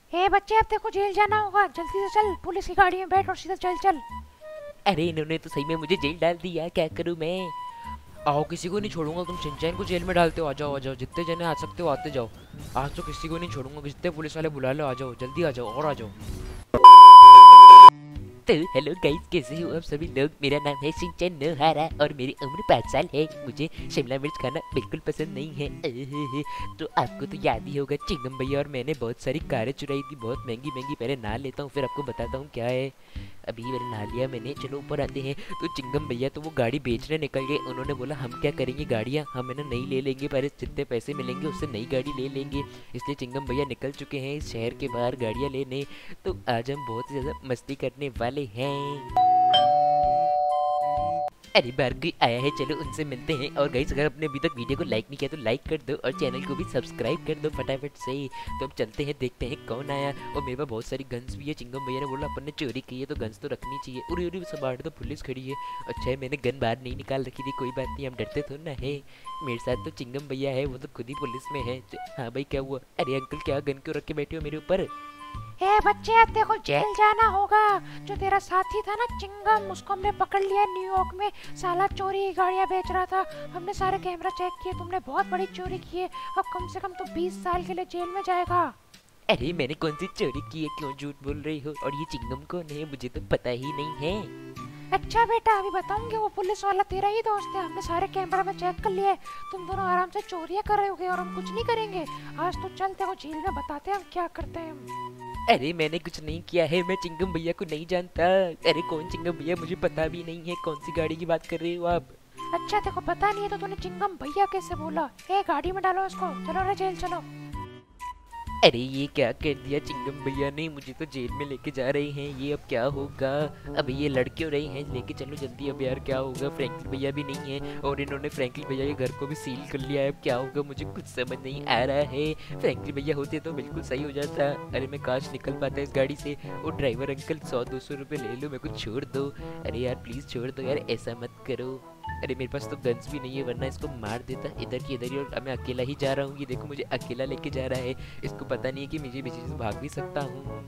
हे बच्चे, अब तेरे को जेल जाना होगा। जल्दी से चल, पुलिस की गाड़ी में बैठ और सीधा चल चल। अरे इन्होंने तो सही में मुझे जेल डाल दिया, क्या करूं मैं। आओ, किसी को नहीं छोड़ूंगा। तुम शिनचैन को जेल में डालते हो, आ जाओ आ जाओ, जितने जने आ सकते हो आते जाओ। आज तो किसी को नहीं छोड़ूंगा, जितने पुलिस वाले बुला लो आ जाओ, जल्दी आ जाओ और आ जाओ। तो हेलो गाइस, कैसे हो आप सभी लोग। मेरा नाम है शिनचैन नोहारा और मेरी उम्र 5 साल है। मुझे शिमला मिर्च खाना बिल्कुल पसंद नहीं है। तो आपको तो याद ही होगा, चिंगम भैया और मैंने बहुत सारी कारें चुराई थी, बहुत महंगी महंगी। पहले नहा लेता हूँ फिर आपको बताता हूँ क्या है। अभी मैंने नहा लिया मैंने, चलो ऊपर आते हैं। तो चिंगम भैया तो वो गाड़ी बेचने निकल गए। उन्होंने बोला हम क्या करेंगे गाड़ियाँ, हम है ना नई ले लेंगे, पर जितने पैसे मिलेंगे उससे नई गाड़ी ले लेंगे। इसलिए चिंगम भैया निकल चुके हैं इस शहर के बाहर गाड़ियाँ लेने। तो आज हम बहुत ही ज़्यादा मस्ती करने वाले हैं। अरे बार कोई आया है, चलो उनसे मिलते हैं। और गाइस, अगर आपने अभी तक वीडियो को लाइक नहीं किया तो लाइक कर दो और चैनल को भी सब्सक्राइब कर दो फटाफट से। तो अब चलते हैं, देखते हैं कौन आया। और मेरे पास बहुत सारी गन्स भी है। चिंगम भैया ने बोला अपन ने चोरी की है तो गन्स तो रखनी चाहिए। उरी उरी संभाल, तो पुलिस खड़ी है। अच्छा है मैंने गन बाहर नहीं निकाल रखी थी, कोई बात नहीं, हम डरते थोड़ा ना है। मेरे साथ तो चिंगम भैया है, वो तो खुद ही पुलिस में है। हाँ भाई क्या हुआ। अरे अंकल, क्या गन क्यों रख के बैठे हो मेरे ऊपर। हे बच्चे, अब तेरे को जेल जाना होगा। जो तेरा साथी था ना चिंगम, उसको हमने पकड़ लिया न्यूयॉर्क में। साला चोरी की गाड़ियां बेच रहा था। हमने सारे कैमरा चेक किए, तुमने बहुत बड़ी चोरी की है। अब कम से कम तो 20 साल के लिए जेल में जाएगा। अरे मैंने कौन सी चोरी की है, क्यों झूठ बोल रही हो। और ये चिंगम कौन है, मुझे तो पता ही नहीं है। अच्छा बेटा, अभी बताऊंगी। वो पुलिस वाला तेरा ही दोस्त है, हमने सारे कैमरा में चेक कर लिया है। तुम दोनों आराम से चोरियां कर रहे होगे और हम कुछ नहीं करेंगे। आज तो चल, तेरे को जेल में बताते हैं हम क्या करते हैं हम। अरे मैंने कुछ नहीं किया है, मैं चिंगम भैया को नहीं जानता। अरे कौन चिंगम भैया, मुझे पता भी नहीं है। कौन सी गाड़ी की बात कर रहे हो आप। अच्छा, तेरे को पता नहीं है तो तूने चिंगम भैया कैसे बोला। ए, गाड़ी में डालो इसको, चलो रे जेल चलो। अरे ये क्या कर दिया चिंगम भैया ने, मुझे तो जेल में लेके जा रहे हैं। ये अब क्या होगा। अब ये लड़ क्यों रहे हैं, लेके चलो जल्दी। अब यार क्या होगा, फ्रैंकलिन भैया भी नहीं है और इन्होंने फ्रैंकलिन भैया के घर को भी सील कर लिया है। अब क्या होगा मुझे कुछ समझ नहीं आ रहा है। फ्रैंकलिन भैया होते तो बिल्कुल सही हो जाता। अरे मैं काश निकल पाता इस गाड़ी से। और ड्राइवर अंकल 100-200 रुपये ले लो, मेरे को छोड़ दो। अरे यार प्लीज़ छोड़ दो यार, ऐसा मत करो। अरे मेरे पास तो गन्स भी नहीं है, वरना इसको मार देता इधर की इधर ही। और मैं अकेला ही जा रहा हूँ, ये देखो मुझे अकेला लेके जा रहा है। इसको पता नहीं है कि मुझे पीछे से भाग भी सकता हूँ।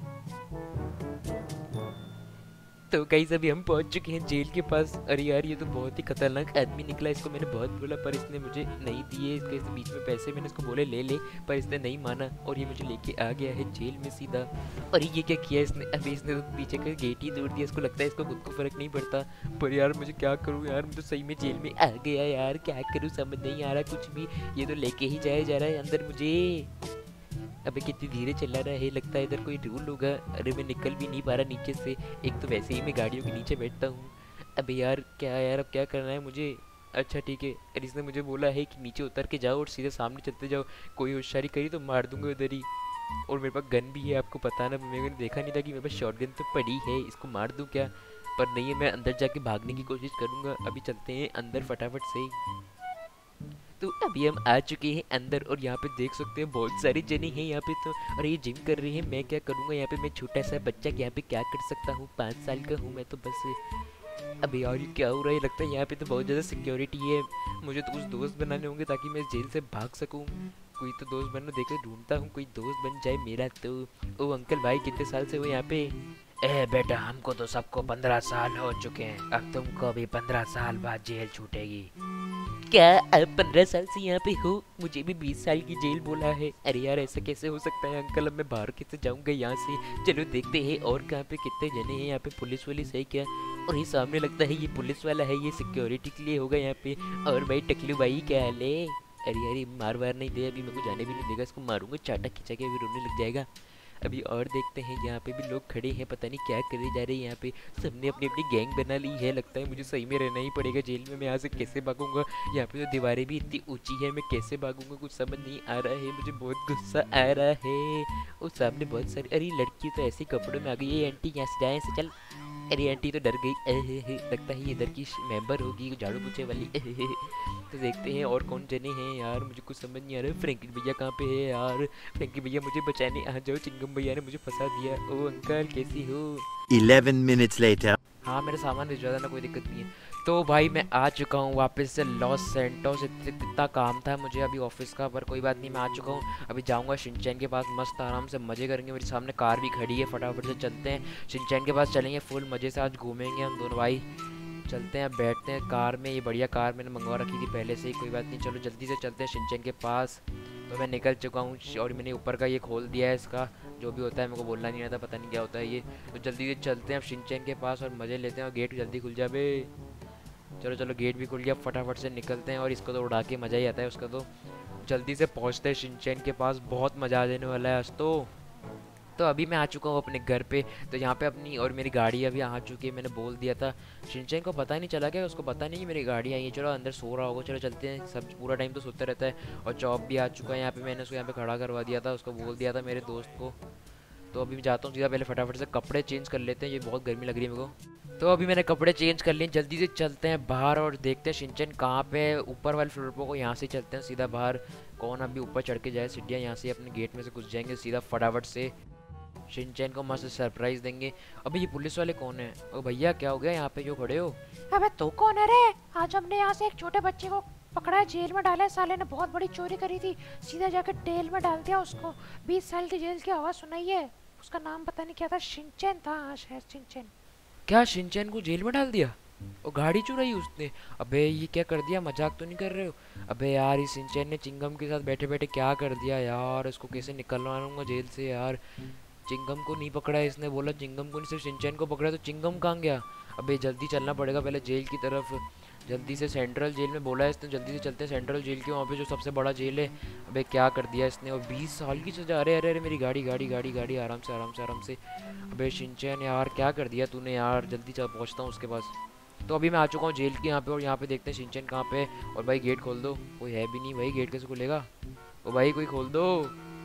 तो कहीं से भी हम पहुंच चुके हैं जेल के पास। अरे यार ये तो बहुत ही खतरनाक आदमी निकला। इसको मैंने बहुत बोला पर इसने मुझे नहीं दिए। इसके बीच में पैसे मैंने इसको बोले ले ले, पर इसने नहीं माना और ये मुझे लेके आ गया है जेल में सीधा। और ये क्या किया इसने, अभी इसने तो पीछे का गेट ही तोड़ दिया। इसको लगता है इसको खुद को फर्क नहीं पड़ता। पर यार मुझे क्या करूँ यार, मैं तो सही में जेल में आ गया यार, क्या करूँ समझ नहीं आ रहा कुछ भी। ये तो लेके ही जाया जा रहा है अंदर मुझे। अबे कितनी धीरे चला रहा है, लगता है इधर कोई रूल होगा। अरे मैं निकल भी नहीं पा रहा नीचे से, एक तो वैसे ही मैं गाड़ियों के नीचे बैठता हूँ। अबे यार क्या यार, अब क्या करना है मुझे। अच्छा ठीक है, अरे इसने मुझे बोला है कि नीचे उतर के जाओ और सीधे सामने चलते जाओ, कोई होशियारी करी तो मार दूंगा उधर ही। और मेरे पास गन भी है, आपको पता ना, मैंने देखा नहीं था कि मेरे पास शॉर्ट गन तो पड़ी है, इसको मार दूँ क्या। पर नहीं है, मैं अंदर जाके भागने की कोशिश करूँगा। अभी चलते हैं अंदर फटाफट से। तो अभी हम आ चुके हैं अंदर और यहाँ पे देख सकते हैं बहुत सारी जने हैं यहाँ पे तो। और ये जिम कर रही है, मैं क्या करूँगा यहाँ पे, मैं छोटा सा बच्चा यहाँ पे क्या कर सकता हूँ, 5 साल का हूँ मैं तो बस। अभी यार ये क्या हो रहा है, लगता है यहाँ पे तो बहुत ज़्यादा सिक्योरिटी है। मुझे तो कुछ दोस्त बनाने होंगे ताकि मैं जेल से भाग सकूँ। कोई तो दोस्त बनना, देखो ढूंढता हूँ कोई दोस्त बन जाए मेरा तो। ओ अंकल भाई, कितने साल से हो यहाँ पे। ए बेटा, हमको तो सबको 15 साल हो चुके हैं, अब तुमको भी 15 साल बाद जेल छूटेगी। क्या आप 15 साल से यहाँ पे हो, मुझे भी 20 साल की जेल बोला है। अरे यार ऐसा कैसे हो सकता है अंकल, अब मैं बाहर कैसे जाऊँगा यहाँ से। चलो देखते हैं और कहाँ पे कितने जने हैं यहाँ पे, पुलिस वुलिस है क्या। और ये सामने लगता है ये पुलिस वाला है, ये सिक्योरिटी के लिए होगा यहाँ पे। और भाई टकलू भाई क्या हाल है। अरे यार ये मार वार नहीं दे, अभी मेरे को जाने भी नहीं देगा, इसको मारूंगा चाटा खिंचा के, अभी रोने लग जाएगा। अभी और देखते हैं, यहाँ पे भी लोग खड़े हैं, पता नहीं क्या करे जा रहे हैं यहाँ पे। सबने अपनी अपनी गैंग बना ली है, लगता है मुझे सही में रहना ही पड़ेगा जेल में। मैं यहाँ से कैसे भागूंगा, यहाँ पे तो दीवारें भी इतनी ऊंची है, मैं कैसे भागूंगा कुछ समझ नहीं आ रहा है। मुझे बहुत गुस्सा आ रहा है। और सामने बहुत सारी, अरे लड़की तो ऐसे कपड़ों में आ गई है। आंटी यहाँ से जाए से चल। अरे आंटी तो डर गई। लगता है ये इधर की मेंबर होगी झाड़ू पोछे वाली। तो देखते हैं और कौन जने हैं यार, मुझे कुछ समझ नहीं आ रहा है। फ्रैंकलिन भैया कहाँ पे है यार, फ्रैंकलिन भैया मुझे बचाने आ जाओ, चिंगम भैया ने मुझे फंसा दिया। ओ अंकल कैसी हो। 11 minutes later. हाँ मेरा सामान भिजवा देना, कोई दिक्कत नहीं है। तो भाई मैं आ चुका हूँ वापस से लॉस सैंटोस। कितना काम था मुझे अभी ऑफिस का, पर कोई बात नहीं, मैं आ चुका हूँ। अभी जाऊँगा शिनचैन के पास, मस्त आराम से मज़े करेंगे। मेरे सामने कार भी खड़ी है, फटाफट से चलते हैं शिनचैन के पास, चलेंगे फुल मज़े से, आज घूमेंगे हम दोनों भाई। चलते हैं, बैठते हैं कार में, ये बढ़िया कार मैंने मंगवा रखी थी पहले से ही, कोई बात नहीं, चलो जल्दी से चलते हैं शिनचैन के पास। तो मैं निकल चुका हूँ और मैंने ऊपर का ये खोल दिया है, इसका जो भी होता है, मेरे को बोलना नहीं आता, पता नहीं क्या होता है ये। तो जल्दी से चलते हैं अब शिनचैन के पास और मज़े लेते हैं, और गेट जल्दी खुल जाए। चलो चलो, गेट भी खुल गया, फटाफट से निकलते हैं, और इसको तो उड़ा के मज़ा ही आता है उसका। तो जल्दी से पहुंचते हैं शिनचैन के पास, बहुत मज़ा आ जाने वाला है आज तो अभी मैं आ चुका हूँ अपने घर पे। तो यहाँ पे अपनी और मेरी गाड़ी अभी आ चुकी है, मैंने बोल दिया था। शिनचैन को पता नहीं चला क्या, उसको पता नहीं कि मेरी गाड़ी आई है। चलो अंदर सो रहा होगा, चलो चलते हैं, सब पूरा टाइम तो सोता रहता है। और चौप भी आ चुका है यहाँ पे, मैंने उसको यहाँ पे खड़ा करवा दिया था, उसको बोल दिया था मेरे दोस्त को। तो अभी मैं जाता हूँ सीधा, पहले फटाफट से कपड़े चेंज कर लेते हैं, ये बहुत गर्मी लग रही है मेरे को। तो अभी मैंने कपड़े चेंज कर लिए, जल्दी से चलते हैं बाहर और देखते हैं शिनचैन कहाँ पे है। ऊपर वाले फ्लोर पर को यहाँ से चलते हैं सीधा बाहर, कौन अभी ऊपर चढ़ के जाए सीढ़ियाँ, यहाँ से अपने गेट में से घुस जाएंगे सीधा फटाफट से। शिनचैन को मस्त सरप्राइज देंगे। अबे ये पुलिस वाले कौन है? ओ भैया क्या हो गया, यहाँ पे क्यों खड़े हो? अबे तू कौन है रे? आज हमने यहाँ से एक छोटे बच्चे को पकड़ा है, जेल में डाला है। साले ने बहुत बड़ी चोरी करी थी, सीधा जाकर जेल में डाल दिया उसको। 20 साल की जेल की आवाज़ सुनाई है। उसका नाम पता नहीं क्या था, शिनचैन था। हाँ शायद शिनचैन। क्या शिनचैन को जेल में डाल दिया? और गाड़ी चुराई उसने? अबे ये क्या कर दिया, मजाक तो नहीं कर रहे हो? अबे यार इस शिनचैन ने चिंगम के साथ बैठे बैठे क्या कर दिया यार, इसको कैसे निकलवा लूंगा जेल से यार। चिंगम को नहीं पकड़ा है इसने, बोला चिंगम को नहीं, सिर्फ शिनचैन को पकड़ा, तो चिंगम कहाँ गया? अबे जल्दी चलना पड़ेगा पहले जेल की तरफ, जल्दी से सेंट्रल जेल में बोला है इसने, जल्दी से चलते हैं सेंट्रल जेल के वहाँ पे जो सबसे बड़ा जेल है। अबे क्या कर दिया इसने, और 20 साल की सजा। अरे अरे अरे मेरी गाड़ी गाड़ी गाड़ी गाड़ी, आराम से आराम से आराम से। अबे शिनचैन यार क्या कर दिया तूने यार, जल्दी चल पहुँचता हूँ उसके पास। तो अभी मैं आ चुका हूँ जेल के यहाँ पे, और यहाँ पे देखते हैं शिनचैन कहाँ पे है। और भाई गेट खोल दो, कोई है भी नहीं भाई, गेट कैसे खुलेगा? ओ भाई कोई खोल दो,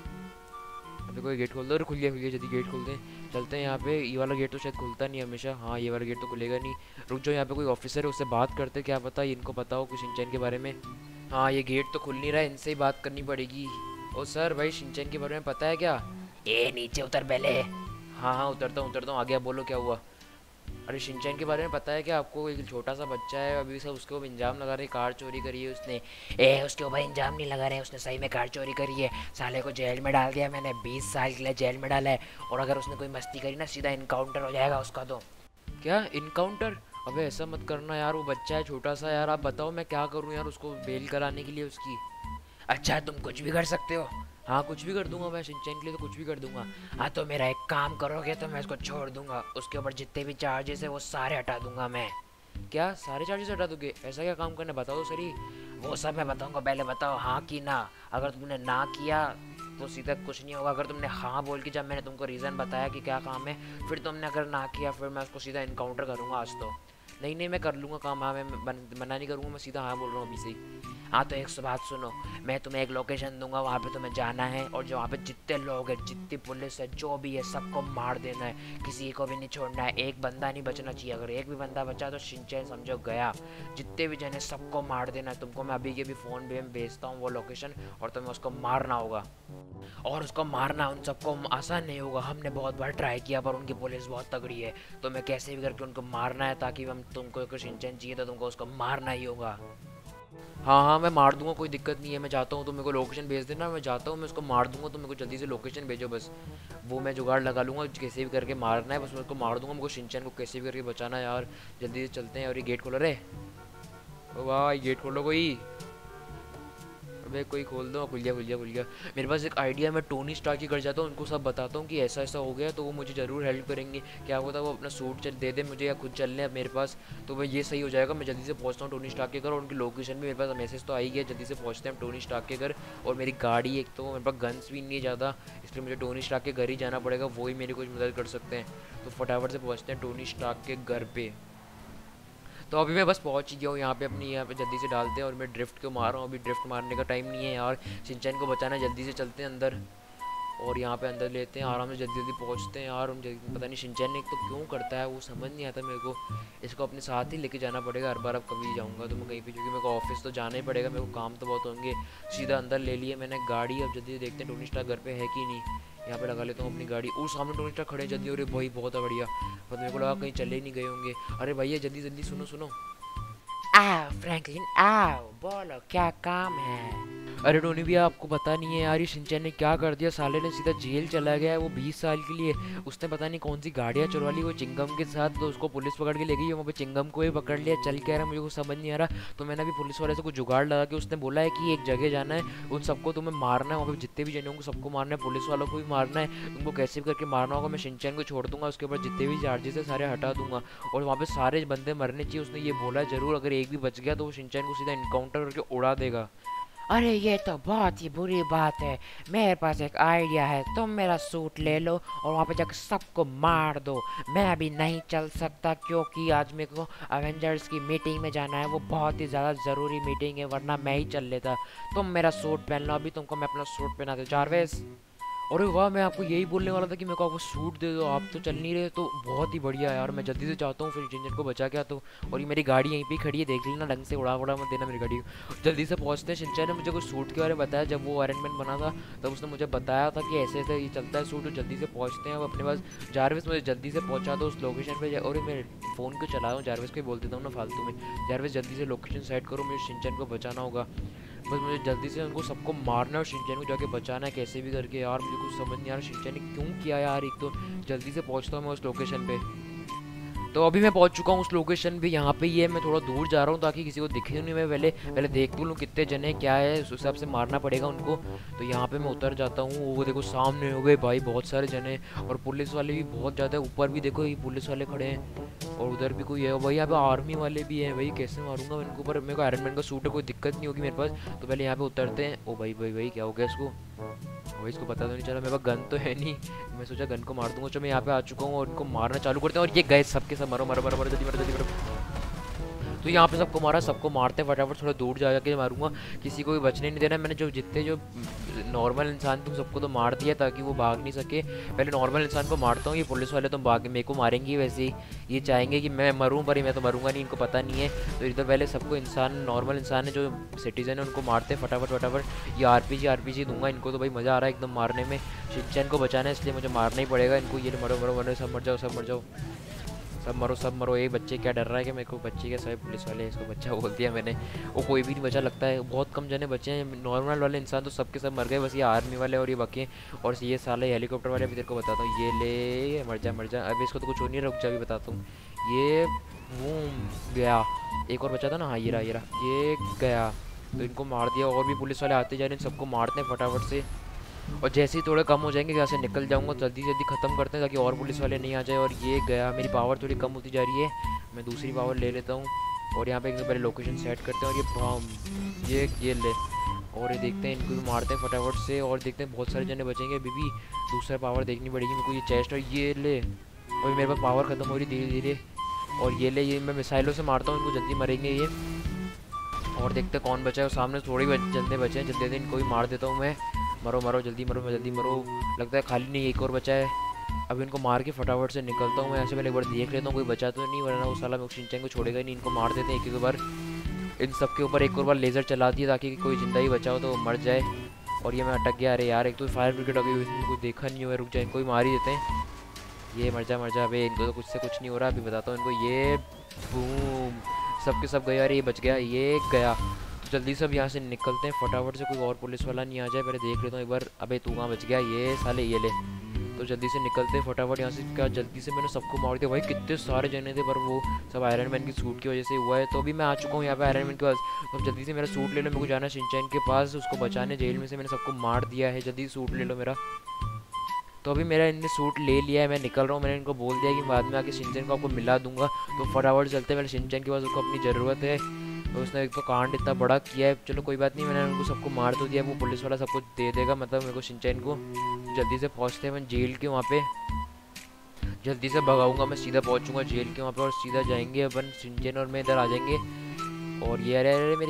अभी कोई गेट खोल दो। और खुल गया जल्दी गेट खोल दें, चलते हैं यहाँ पे। ये वाला गेट तो शायद खुलता नहीं हमेशा, हाँ ये वाला गेट तो खुलेगा नहीं। रुक जाओ, यहाँ पे कोई ऑफिसर है, उससे बात करते, क्या पता इनको पता हो कुछ शिनचैन के बारे में। हाँ ये गेट तो खुल नहीं रहा है, इनसे ही बात करनी पड़ेगी। ओ सर भाई शिनचैन के बारे में पता है क्या? ये नीचे उतर पहले। हाँ हाँ उतरता हूँ, आगे आप बोलो क्या हुआ। अरे शिनचैन के बारे में पता है क्या आपको? एक छोटा सा बच्चा है, अभी सब उसके ऊपर इल्जाम लगा रहे, कार चोरी करी है उसने। उसके ऊपर इंजाम नहीं लगा रहे, उसने सही में कार चोरी करी है। साले को जेल में डाल दिया मैंने, 20 साल के लिए जेल में डाला है। और अगर उसने कोई मस्ती करी ना, सीधा इनकाउंटर हो जाएगा उसका तो। क्या इनकाउंटर? अबे ऐसा मत करना यार, वो बच्चा है छोटा सा यार, आप बताओ मैं क्या करूँ यार उसको बेल कराने के लिए उसकी। अच्छा तुम कुछ भी कर सकते हो? हाँ कुछ भी कर दूंगा मैं, शिनचैन के लिए तो कुछ भी कर दूंगा। हाँ तो मेरा एक काम करोगे तो मैं उसको छोड़ दूंगा, उसके ऊपर जितने भी चार्जेस है वो सारे हटा दूंगा मैं। क्या सारे चार्जेस हटा दोगे? ऐसा क्या काम करना, बताओ तो सही। वो सब मैं बताऊंगा, पहले बताओ हाँ कि ना। अगर तुमने ना किया तो सीधा कुछ नहीं होगा, अगर तुमने हाँ बोल के, जब मैंने तुमको रीज़न बताया कि क्या काम है, फिर तुमने अगर ना किया, फिर मैं उसको सीधा इनकाउंटर करूँगा आज तो। नहीं नहीं मैं कर लूँगा काम, हाँ मैं मना नहीं करूँगा, मैं सीधा हाँ बोल रहा हूँ अभी से ही। हाँ तो एक बात सुनो, मैं तुम्हें एक लोकेशन दूंगा, वहाँ पे तुम्हें जाना है, और जो वहाँ पे जितने लोग हैं, जितनी पुलिस है, जो भी है, सबको मार देना है, किसी को भी नहीं छोड़ना है, एक बंदा नहीं बचना चाहिए। अगर एक भी बंदा बचा तो शिनचैन समझो गया। जितने भी जने सबको मार देना है तुमको। मैं अभी के भी फ़ोन पे भेजता हूँ वो लोकेशन, और तुम्हें उसको मारना होगा। और उसको मारना उन सबको आसान नहीं होगा, हमने बहुत बार ट्राई किया, पर उनकी पुलिस बहुत तगड़ी है। तो मैं कैसे भी करके उनको मारना है, ताकि हम तुमको अगर शिनचैन चाहिए तो तुमको उसको मारना ही होगा। हाँ हाँ मैं मार दूंगा, कोई दिक्कत नहीं है, मैं जाता हूँ, तो मेरे को लोकेशन भेज देना, मैं जाता हूँ, मैं उसको मार दूंगा, तो मेरे को जल्दी से लोकेशन भेजो बस। वो मैं जुगाड़ लगा लूँगा, कैसे भी करके मारना है बस, मैं उसको मार दूंगा। मेरे को शिनचैन को कैसे भी करके बचाना है यार, जल्दी से चलते हैं। और ये गेट खोलो रे, ओ वाह गेट खोलो कोई, अबे कोई खोल दो। खुल गया खुल गया खुल गया। मेरे पास एक आइडिया, मैं टोनी स्टार्क के घर जाता हूँ, उनको सब बताता हूँ कि ऐसा ऐसा हो गया, तो वो मुझे ज़रूर हेल्प करेंगे। क्या होता है वो अपना सूट चल दे दे मुझे, या खुद चल लें मेरे पास, तो भाई ये सही हो जाएगा। मैं जल्दी से पहुँचता हूँ टोनी स्टार्क के घर, और उनकी लोकेशन भी मेरे पास मैसेज तो आई गया। जल्दी से पहुँचते हैं हम टोनी स्टार्क के घर। और मेरी गाड़ी, एक तो मेरे पास गन्स भी नहीं है ज़्यादा, इसलिए मुझे टोनी स्टार्क के घर ही जाना पड़ेगा, वो ही मेरी कुछ मदद कर सकते हैं। तो फटाफट से पहुँचते हैं टोनी स्टार्क के घर पे। तो अभी मैं बस पहुंच ही गया हूँ यहाँ पे, अपनी यहाँ पे जल्दी से डालते हैं। और मैं ड्रिफ्ट को मार रहा हूँ, अभी ड्रिफ्ट मारने का टाइम नहीं है यार, शिनचैन को बचाना है। जल्दी से चलते हैं अंदर, और यहाँ पे अंदर लेते हैं, आराम से जल्दी जल्दी पहुँचते हैं यार। पता नहीं शिनचैन ने तो क्यों करता है, वो समझ नहीं आता मेरे को। इसको अपने साथ ही लेके जाना पड़ेगा हर बार। अब कभी जाऊँगा तो मैं कहीं भी, क्योंकि मेरे को ऑफिस तो जाना ही पड़ेगा, मेरे को काम तो बहुत होंगे। सीधा अंदर ले लिए मैंने गाड़ी, अब जल्दी देखते हैं टोनी स्टार्क घर पे है कि नहीं। यहाँ पे लगा लेता हूँ अपनी गाड़ी। और सामने टोनी स्टार्क खड़े जल्दी, और भाई बहुत बढ़िया, पर मेरे को लगा कहीं चले ही नहीं गए होंगे। अरे भैया जल्दी जल्दी सुनो सुनो, आओ फ्रैंकलिन आओ, बोलो क्या काम है। अरे टोनी भैया आपको पता नहीं है यार, ये शिनचैन ने क्या कर दिया, साले ने सीधा जेल चला गया है वो 20 साल के लिए। उसने पता नहीं कौन सी गाड़ियाँ चुरा ली वो चिंगम के साथ, तो उसको पुलिस पकड़ के ले गई, वहाँ पे चिंगम को ही पकड़ लिया। चल क्या रहा मुझे कुछ समझ नहीं आ रहा। तो मैंने अभी पुलिस वाले से कुछ जुगाड़ लगा के उसने बोला है कि एक जगह जाना है, उन सबको तुम्हें मारना है, वहाँ पे जितने भी जने होंगे सबको मारना है, पुलिस वालों को भी मारना है, उनको कैसे भी करके मारना होगा। मैं शिनचैन को छोड़ दूंगा, उसके ऊपर जितने भी चार्जेस है सारे हटा दूंगा और वहाँ पे सारे बंदे मरने चाहिए। उसने ये बोला जरूर, अगर एक भी बच गया तो वो शिनचैन को सीधा इनकाउंटर करके उड़ा देगा। अरे ये तो बहुत ही बुरी बात है। मेरे पास एक आइडिया है, तुम मेरा सूट ले लो और वहाँ पे जाकर सबको मार दो। मैं अभी नहीं चल सकता क्योंकि आज मेरे को अवेंजर्स की मीटिंग में जाना है, वो बहुत ही ज़्यादा ज़रूरी मीटिंग है, वरना मैं ही चल लेता। तुम मेरा सूट पहन लो, अभी तुमको मैं अपना सूट पहना दूँ। जारवेस। अरे वाह, मैं आपको यही बोलने वाला था कि मेरे को आपको सूट दे दो, आप तो चल नहीं रहे, तो बहुत ही बढ़िया यार। मैं जल्दी से चाहता हूँ फिर इंजन को बचा के आता हूँ। और ये मेरी गाड़ी यहीं पे ही खड़ी है, देख लेना ढंग से, उड़ा मत देना मेरी गाड़ी को। जल्दी से पहुँचते हैं। शिनचैन ने मुझे कुछ सूट के बारे में बताया, जब वो आयरन मैन बना था तब उसने मुझे बताया था कि ऐसे ऐसे ये चलता है सूट। तो जल्दी से पहुँचते हैं अब अपने पास। जारवेस मुझे जल्दी से पहुँचा दो उस लोकेशन पर। और मैं फ़ोन को चला रहा हूँ, जारवेस को बोल देता हूँ ना फालतू में, जारवेस जल्दी से लोकेशन सेट करो, मुझे शिनचैन को बचाना होगा। बस मुझे जल्दी से उनको सबको मारना है और शिनचैन को जाके बचाना है कैसे भी करके। यार मुझे कुछ समझ नहीं आ रहा शिनचैन ने क्यों किया यार। एक तो जल्दी से पहुंचता हूँ मैं उस लोकेशन पे। तो अभी मैं पहुंच चुका हूँ उस लोकेशन पे, यहाँ पे ही है। मैं थोड़ा दूर जा रहा हूँ ताकि किसी को दिखे नहीं। मैं पहले देख लूँ कितने जने क्या है, उस हिसाब से मारना पड़ेगा उनको। तो यहाँ पे मैं उतर जाता हूँ। वो देखो सामने हो गए भाई बहुत सारे जने, और पुलिस वाले भी बहुत ज़्यादा। ऊपर भी देखो ये पुलिस वाले खड़े हैं और उधर भी कोई है भाई। यहाँ पे आर्मी वाले भी हैं भाई, कैसे मारूंगा मैं इनको। पर मेरे को आयरन मैन का सूट है, कोई दिक्कत नहीं होगी मेरे पास। तो पहले यहाँ पे उतरते हैं। ओ भाई भाई भाई क्या हो गया इसको, भाई इसको पता तो नहीं चला। मेरे पास गन तो है नहीं, मैं सोचा गन को मार दूंगा। चलो मैं यहाँ पे आ चुका हूँ और इनको मारना चालू करते हैं। और ये गए सबके सब, मरो मरो मरो मरो जल्दी मरो जल्दी मरो। तो यहाँ पे सबको मारा, सबको मारते हैं फटाफट। थोड़ा दूर जा के मारूंगा, किसी को भी बचने नहीं देना। मैंने जो जितने जो नॉर्मल इंसान थे सबको तो मार दिया ताकि वो भाग नहीं सके। पहले नॉर्मल इंसान को मारता हूँ, ये पुलिस वाले तो भाग मेरे को मारेंगे वैसे ही। ये चाहेंगे कि मैं मरूँ, पर मैं तो मरूंगा नहीं, इनको पता नहीं है। तो इधर पहले सबको इंसान, नॉर्मल इंसान है जो सिटीजन है उनको मारते हैं फटाफट फटाफट। ये आरपीजी दूंगा इनको, तो भाई मज़ा आ रहा है एकदम मारने में। शिनचैन को बचाना है इसलिए मुझे मारना ही पड़ेगा इनको। ये मरो मरो मरो, सब मर जाओ सब मर जाओ, सब मरो। ये बच्चे क्या डर रहा है कि मेरे को, बच्चे के सभी पुलिस वाले इसको बच्चा बोल दिया मैंने। वो कोई भी नहीं बचा लगता है, बहुत कम जने बचे हैं। नॉर्मल वाले इंसान तो सबके सब मर गए, बस ये आर्मी वाले और ये बाकी। और ये साले हेलीकॉप्टर वाले, अभी तेरे को बताता हूँ। ये ले मर जा। अभी इसको तो कुछ हो नहीं, रुक जा अभी बताता हूँ। ये बूम गया। एक और बचा था ना, हाँ ये रहा ये गया। तो इनको मार दिया। और भी पुलिस वाले आते जा रहे हैं, सबको मारते हैं फटाफट से। और जैसे ही थोड़े कम हो जाएंगे यहाँ से निकल जाऊंगा, जल्दी जल्दी ख़त्म करते हैं ताकि और पुलिस वाले नहीं आ जाए। और ये गया, मेरी पावर थोड़ी कम होती जा रही है, मैं दूसरी पावर ले लेता हूँ। और यहाँ पे एक पहले लोकेशन सेट करते हैं। और ये बम, ये ले, और ये देखते हैं इनको भी मारते हैं फटाफट से। और देखते हैं बहुत सारे जने बचेंगे अभी भी, दूसरा पावर देखनी पड़ेगी मेरे को। ये चेस्ट और ये ले, और मेरे पास पावर ख़त्म हो रही धीरे धीरे। और ये ले, ये मैं मिसाइलों से मारता हूँ इनको, जल्दी मरेंगे ये। और देखते कौन बचा है, सामने थोड़ी जल्दी बचे हैं, जल्दी इनको भी मार देता हूँ मैं। मरो मरो जल्दी मरो। लगता है खाली नहीं, एक और बचा है। अब इनको मार के फटाफट से निकलता हूँ मैं ऐसे। पहले एक बार देख लेता हूँ कोई बचा तो नहीं, वरना वो साला मैं शिनचैन को छोड़ेगा ही नहीं। इनको मार देते हैं एक बार, इन सब के ऊपर एक और बार लेज़र चला दिया ताकि कोई जिंदा ही बचा हो तो मर जाए। और ये मैं अटक गया। अरे यार, एक तो फायर ब्रिगेड अभी कोई देखा नहीं हुआ, रुक जाए इनको ही मार ही देते हैं। ये मर जा अबे, इनको तो कुछ से कुछ नहीं हो रहा। अभी बताता हूँ इनको। ये बूम, सबके सब गए। अरे ये बच गया, ये गया। तो जल्दी से अब यहाँ से निकलते हैं फटाफट से, कोई और पुलिस वाला नहीं आ जाए। पहले देख लेता हूँ एक बार। अबे तू कहाँ बच गया, ये साले ये ले। तो जल्दी से निकलते हैं फटाफट यहाँ से। क्या जल्दी से मैंने सबको मार दिया भाई, कितने सारे जने थे, पर वो सब आयरन मैन की सूट की वजह से हुआ है। तो अभी मैं आ चुका हूँ यहाँ पे आयरन मैन के पास। तो जल्दी से मेरा सूट ले लो, मेरे को जाना है शिनचैन के पास, उसको बचाने। जेल में से मैंने सबको मार दिया है, जल्दी सूट ले लो मेरा। तो अभी मेरा इनने सूट ले लिया है, मैं निकल रहा हूँ। मैंने इनको बोल दिया कि बाद में आके शिनचैन को आपको मिला दूंगा। तो फटाफट चलते हैं, मेरे शिनचैन के पास, उसको अपनी ज़रूरत है। तो उसने एक तो कांड इतना बड़ा किया है, चलो कोई बात नहीं, मैंने उनको सबको मार तो दिया। वो पुलिस वाला सब कुछ दे देगा, मतलब मेरे को शिनचैन को। जल्दी से पहुँचते हैं मैं जेल के वहाँ पे, जल्दी से भगाऊंगा मैं, सीधा पहुँचूंगा जेल के वहाँ पे। और सीधा जाएंगे अपन, शिनचैन और मैं इधर आ जाएंगे। और ये अरे मेरी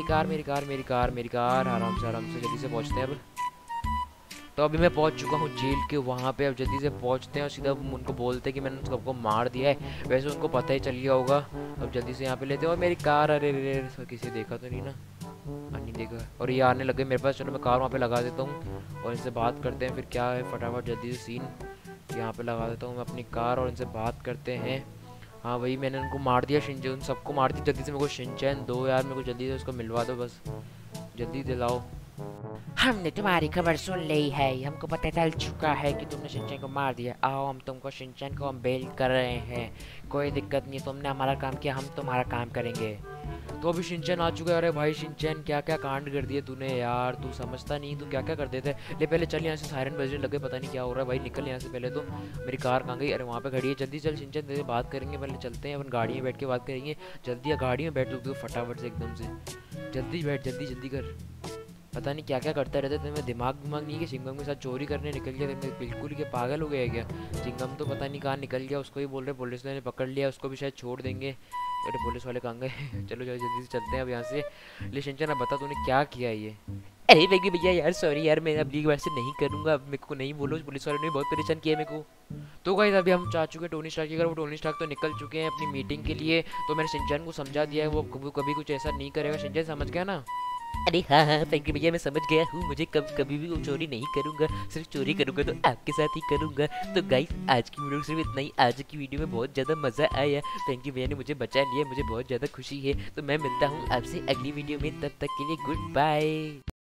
कार, आराम से जल्दी से पहुँचते हैं अब। तो अभी मैं पहुंच चुका हूं जेल के वहाँ पे। अब जल्दी से पहुंचते हैं और सीधा उनको बोलते हैं कि मैंने सबको मार दिया है। वैसे उनको पता ही चल गया होगा। अब जल्दी से यहाँ पे लेते हैं। और मेरी कार, अरे किसी देखा तो नहीं ना, नहीं देखा। और ये आने लगे मेरे पास, चलो मैं कार वहाँ पे लगा देता हूँ और इनसे बात करते हैं। फिर क्या है फटाफट जल्दी से सीन यहाँ पे लगा देता हूँ मैं अपनी कार और इनसे बात करते हैं। हाँ वही, मैंने उनको मार दिया, शिनचैन उन सबको मार दिया। जल्दी से मेरे को शिनचैन दो यार, मेरे को जल्दी से उसको मिलवा दो बस, जल्दी दिलाओ। हमने तुम्हारी खबर सुन ली है, हमको पता चल चुका है कि तुमने शिनचैन को मार दिया। आओ हम तुमको शिनचैन को हम बेल कर रहे हैं, कोई दिक्कत नहीं, तुमने हमारा काम किया, हम तुम्हारा काम करेंगे। तो अभी शिनचैन आ चुका है। अरे भाई शिनचैन क्या क्या कांड कर दिए तूने यार, तू समझता नहीं, तू क्या क्या कर देते। ले पहले चल यहाँ से, सायरन बजने लगे, पता नहीं क्या हो रहा है भाई, निकल यहाँ से पहले तो। मेरी कार कहाँ गई? अरे वहाँ पे खड़ी है, जल्दी चल शिनचैन, तेरे बात करेंगे, पहले चलते हैं अपन गाड़ी में बैठ के बात करेंगे। जल्दी गाड़ी में बैठ तू फटाफट से एकदम से, जल्दी बैठ, जल्दी जल्दी कर। पता नहीं क्या क्या करता रहता है, तुम्हें दिमाग नहीं है कि चिंगम के साथ चोरी करने निकल गया, तुम्हें बिल्कुल ही पागल हो गया है क्या? चिंगम तो पता नहीं कहाँ निकल गया, उसको ही बोल रहे पुलिस ने पकड़ लिया, उसको भी शायद छोड़ देंगे। अरे पुलिस वाले कहाँ गए? चलो चलो जल्दी से चलते हैं अब यहाँ से। ले शिनचैन अब बता तूने क्या किया ये? अरे वेगी भैया यार सॉरी यार, मैं अगली बार से नहीं करूँगा, अब मेरे को नहीं बोलो, पुलिस वालों ने बहुत परेशान किया मेरे को। तो गाइस अभी हम चाह चुके टोनी स्टार्क की अगर वो टोनी स्टार्क तो निकल चुके हैं अपनी मीटिंग के लिए। तो मैंने शिनचैन को समझा दिया है, वो कभी कुछ ऐसा नहीं करेगा। शिनचैन समझ गया ना? अरे हाँ हाँ वेगी भैया मैं समझ गया हूँ, मुझे कभी भी चोरी नहीं करूँगा, सिर्फ चोरी करूँगा तो आपके साथ ही करूँगा। तो गाइस आज की वीडियो सिर्फ इतना ही। आज की वीडियो में बहुत ज़्यादा मज़ा आया, वेंकी भैया ने मुझे बचा लिया, मुझे बहुत ज़्यादा खुशी है। तो मैं मिलता हूँ आपसे अगली वीडियो में, तब तक के लिए गुड बाय।